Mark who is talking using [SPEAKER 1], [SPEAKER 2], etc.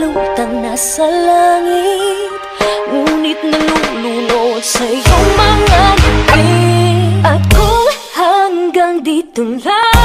[SPEAKER 1] lutang nasa langit, ngunit nalulunod sa iyong mga ngiti. At kung hanggang dito lang